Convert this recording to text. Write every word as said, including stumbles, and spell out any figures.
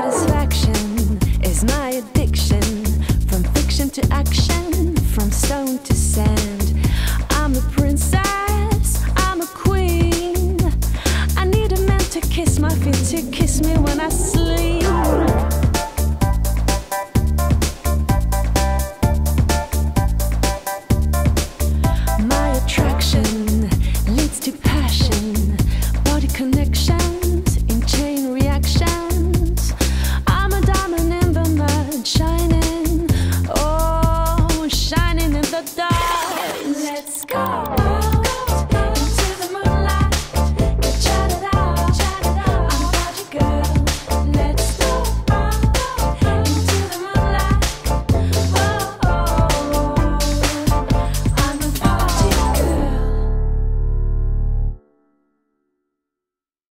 satisfaction is my addiction. From fiction to action, from stone to sand.